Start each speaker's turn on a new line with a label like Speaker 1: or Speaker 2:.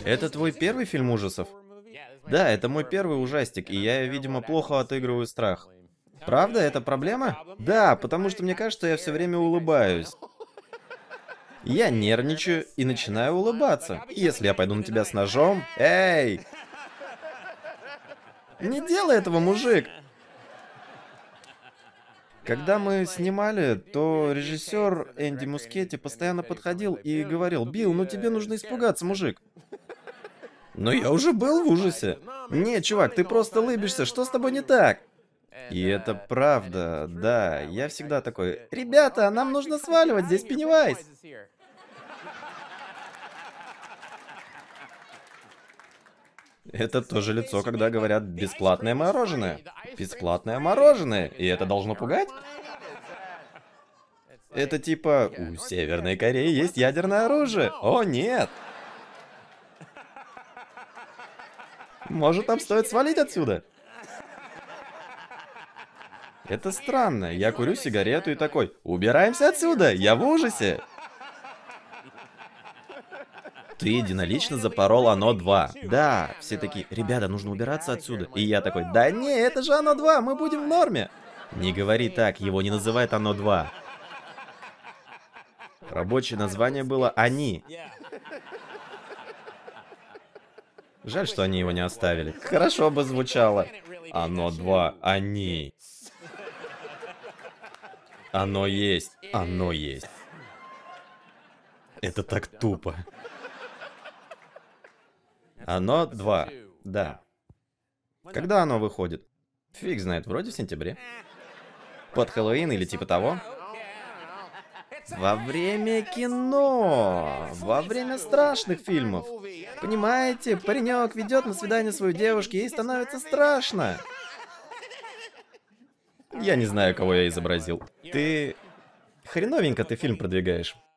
Speaker 1: Это твой первый фильм ужасов? Да, это мой первый ужастик, и я, видимо, плохо отыгрываю страх. Правда, это проблема? Да, потому что мне кажется, я все время улыбаюсь. Я нервничаю и начинаю улыбаться. И если я пойду на тебя с ножом... Эй! Не делай этого, мужик! Когда мы снимали, то режиссер Энди Мускетти постоянно подходил и говорил: «Билл, ну тебе нужно испугаться, мужик». Но я уже был в ужасе. Не, чувак, ты просто улыбишься, что с тобой не так? И это правда, да, я всегда такой: «Ребята, нам нужно сваливать, здесь Пеннивайз». Это тоже лицо, когда говорят «бесплатное мороженое». Бесплатное мороженое, и это должно пугать? Это типа: у Северной Кореи есть ядерное оружие. О, нет! Может, нам стоит свалить отсюда? Это странно. Я курю сигарету и такой: убираемся отсюда, я в ужасе. Ты единолично запорол Оно 2. Да, все такие: ребята, нужно убираться отсюда. И я такой: да не, это же Оно 2, мы будем в норме. Не говори так, его не называют Оно 2. Рабочее название было «Они». Жаль, что они его не оставили. Хорошо бы звучало. Оно 2, они. Оно есть. Оно есть. Это так тупо. Оно 2. Да. Когда оно выходит? Фиг знает, вроде в сентябре. Под Хэллоуин или типа того. Во время кино. Во время страшных фильмов. Понимаете, паренек ведет на свидание свою девушку, и ей становится страшно. Я не знаю, кого я изобразил. Ты... Хреновенько ты фильм продвигаешь.